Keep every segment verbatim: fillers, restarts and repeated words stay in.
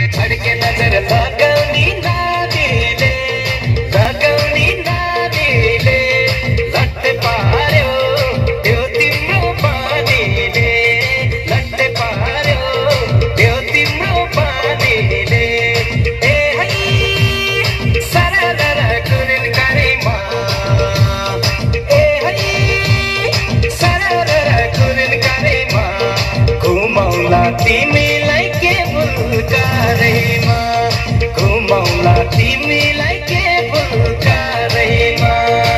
धड़के नजर लगाउनी नानीले लगाउनी नानीले लट्टे पार्यो त्यो तिम्रो पानीले लट्टे पार्यो त्यो तिम्रो पानीले ए है सरदर कुरिन करेमा ए है सरदर कुरिन करेमा घुमाउला तिमीलाई के बुलकारेमा घुमाउला तिमीलाई के बुलकारेमा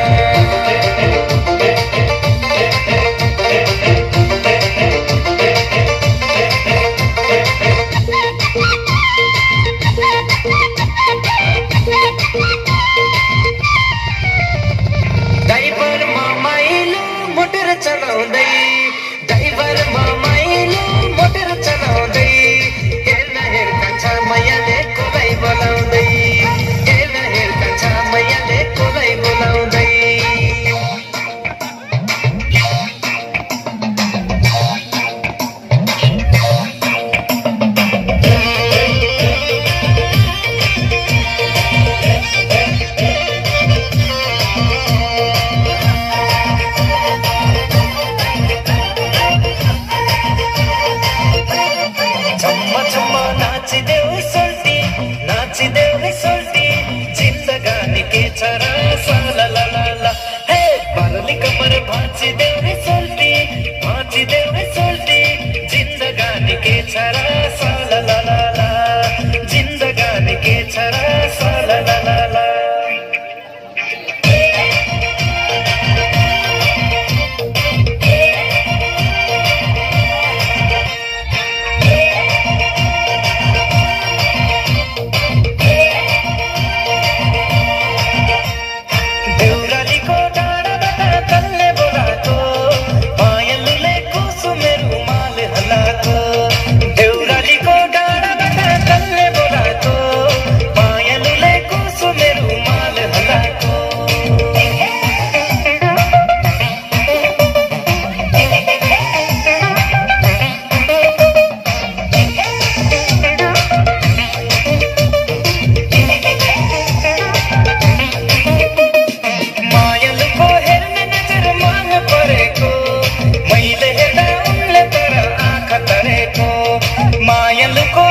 ड्राइभर माइलो मोटर चलाउँदै ड्राइभर माइलो मोटर चलाउँदै हेर्न हेर कान्छा मैयाले कोलाई बोलाउँदै हेर्न हेर कान्छा मैयाले कोलाई बोलाउँदै नाचिदेऊ सोल्टी नाचिदेऊ रे सोल्टी जिन्दगानी के छ र ला ला ला ला हे बारली कमर भाँचिदेऊ रे सोल्टी भाँचिदेऊ रे सोल्टी जिन्दगानी के छ र ला ला ला ला जिन्दगानी के छ र ला ला ला ला मायलको